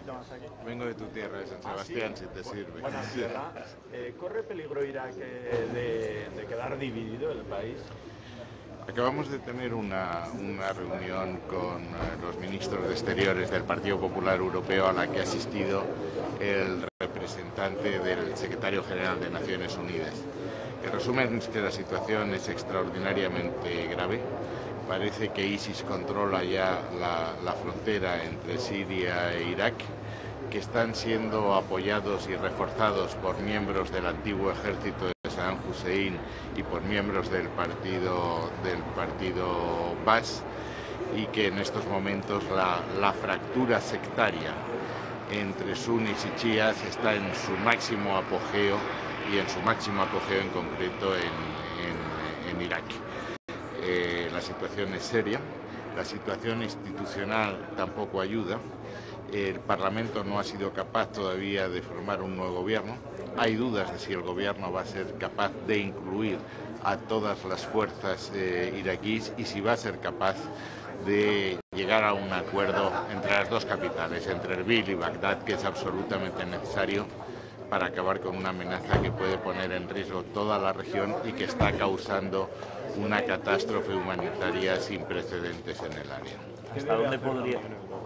Vengo de tu tierra, de San Sebastián, si te sirve. Buena tierra. ¿Corre peligro Irak de quedar dividido el país? Acabamos de tener una reunión con los ministros de Exteriores del Partido Popular Europeo a la que ha asistido el representante del secretario general de Naciones Unidas. El resumen es que la situación es extraordinariamente grave. Parece que ISIS controla ya la frontera entre Siria e Irak, que están siendo apoyados y reforzados por miembros del antiguo ejército de Saddam Hussein y por miembros del partido Baas, y que en estos momentos la fractura sectaria entre sunis y chiíes está en su máximo apogeo, y en su máximo apogeo en concreto en Irak. La situación es seria, la situación institucional tampoco ayuda. El Parlamento no ha sido capaz todavía de formar un nuevo gobierno. Hay dudas de si el gobierno va a ser capaz de incluir a todas las fuerzas iraquíes y si va a ser capaz de llegar a un acuerdo entre las dos capitales, entre Erbil y Bagdad, que es absolutamente necesario para acabar con una amenaza que puede poner en riesgo toda la región y que está causando una catástrofe humanitaria sin precedentes en el área. ¿Hasta dónde podría?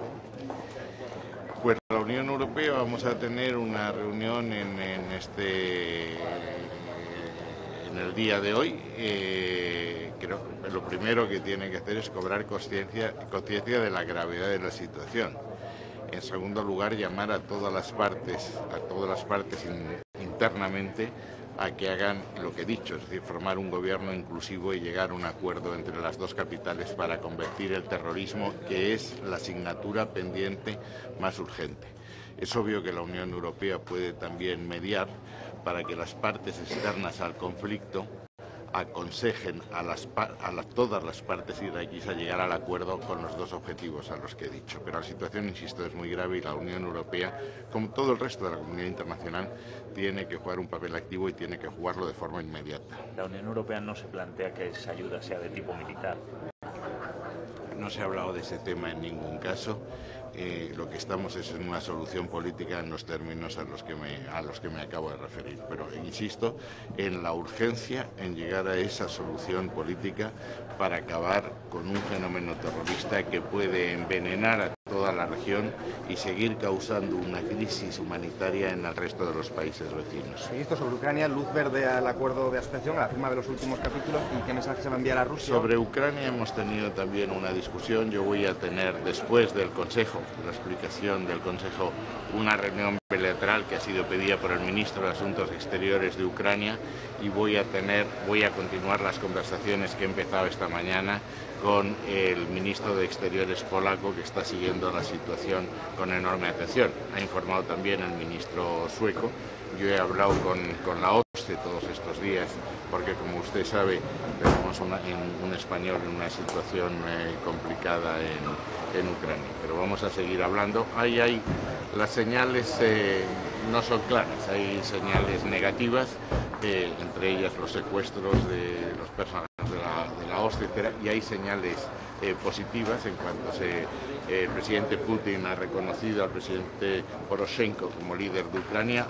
Pues la Unión Europea vamos a tener una reunión en el día de hoy. Creo que lo primero que tiene que hacer es cobrar conciencia de la gravedad de la situación. En segundo lugar, llamar a todas las partes internamente a que hagan lo que he dicho, es decir, formar un gobierno inclusivo y llegar a un acuerdo entre las dos capitales para combatir el terrorismo, que es la asignatura pendiente más urgente. Es obvio que la Unión Europea puede también mediar para que las partes externas al conflicto aconsejen a todas las partes iraquíes a llegar al acuerdo con los dos objetivos a los que he dicho. Pero la situación, insisto, es muy grave y la Unión Europea, como todo el resto de la comunidad internacional, tiene que jugar un papel activo y tiene que jugarlo de forma inmediata. La Unión Europea no se plantea que esa ayuda sea de tipo militar. No se ha hablado de ese tema en ningún caso. Lo que estamos es en una solución política en los términos a los que me acabo de referir. Pero insisto en la urgencia en llegar a esa solución política para acabar con un fenómeno terrorista que puede envenenar a toda la región y seguir causando una crisis humanitaria en el resto de los países vecinos. Ministro, sobre Ucrania, luz verde al acuerdo de asociación, a la firma de los últimos capítulos, ¿y qué mensaje se va a enviar a Rusia? Sobre Ucrania hemos tenido también una discusión. Yo voy a tener, después del Consejo, la explicación del Consejo, una reunión bilateral que ha sido pedida por el ministro de Asuntos Exteriores de Ucrania, y voy a continuar las conversaciones que he empezado esta mañana con el ministro de Exteriores polaco, que está siguiendo la situación con enorme atención. Ha informado también el ministro sueco. Yo he hablado con la OSCE todos estos días, porque como usted sabe, tenemos un español en una situación complicada en Ucrania. Pero vamos a seguir hablando. Las señales no son claras, hay señales negativas, entre ellas los secuestros de los personajes de la OSCE, etc., y hay señales positivas en cuanto el presidente Putin ha reconocido al presidente Poroshenko como líder de Ucrania.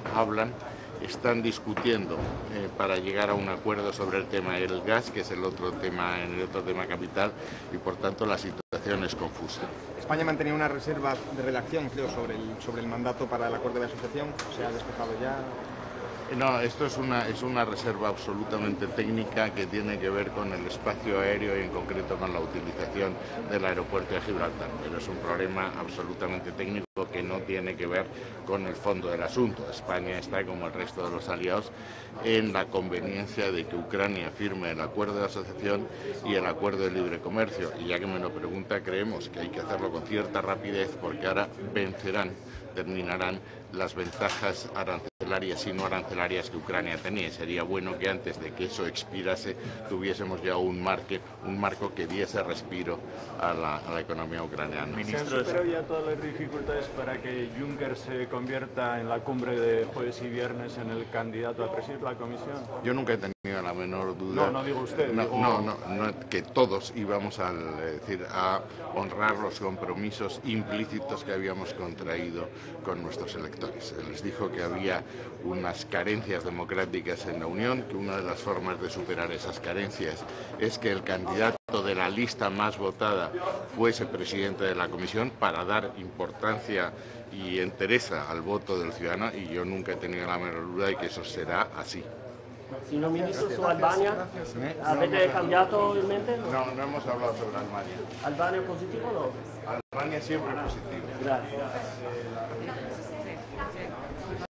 Están discutiendo para llegar a un acuerdo sobre el tema del gas, que es el otro tema capital, y por tanto la situación es confusa. España mantenía una reserva de redacción, creo, sobre el mandato para el acuerdo de asociación. ¿Se ha despejado ya? No, esto es una reserva absolutamente técnica que tiene que ver con el espacio aéreo y en concreto con la utilización del aeropuerto de Gibraltar, pero es un problema absolutamente técnico que no tiene que ver con el fondo del asunto. España está, como el resto de los aliados, en la conveniencia de que Ucrania firme el acuerdo de asociación y el acuerdo de libre comercio, y ya que me lo pregunta, creemos que hay que hacerlo con cierta rapidez, porque ahora terminarán las ventajas arancelarias arancelarias y no arancelarias que Ucrania tenía. Sería bueno que antes de que eso expirase tuviésemos ya un marco que diese respiro a la economía ucraniana. ¿Se han superado ya todas las dificultades para que Juncker se convierta en la cumbre de jueves y viernes en el candidato a presidir la Comisión? Yo nunca he tenido la menor duda. No digo usted. Que todos íbamos a honrar los compromisos implícitos que habíamos contraído con nuestros electores. Se les dijo que había unas carencias democráticas en la Unión, que una de las formas de superar esas carencias es que el candidato de la lista más votada fuese presidente de la Comisión para dar importancia y entereza al voto del ciudadano, y yo nunca he tenido la menor duda de que eso será así. Signor Ministro, su Albania, ¿avete cambiato in mente? No hemos hablado sobre Albania. ¿Albania positivo o no? Albania siempre positivo. Gracias.